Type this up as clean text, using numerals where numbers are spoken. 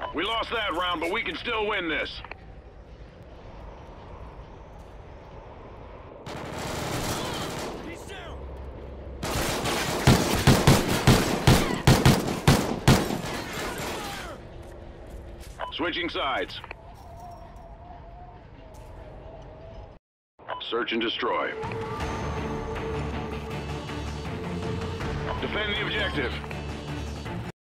We lost that round, but we can still win this. He's down. Switching sides. Search and destroy. Defend the objective.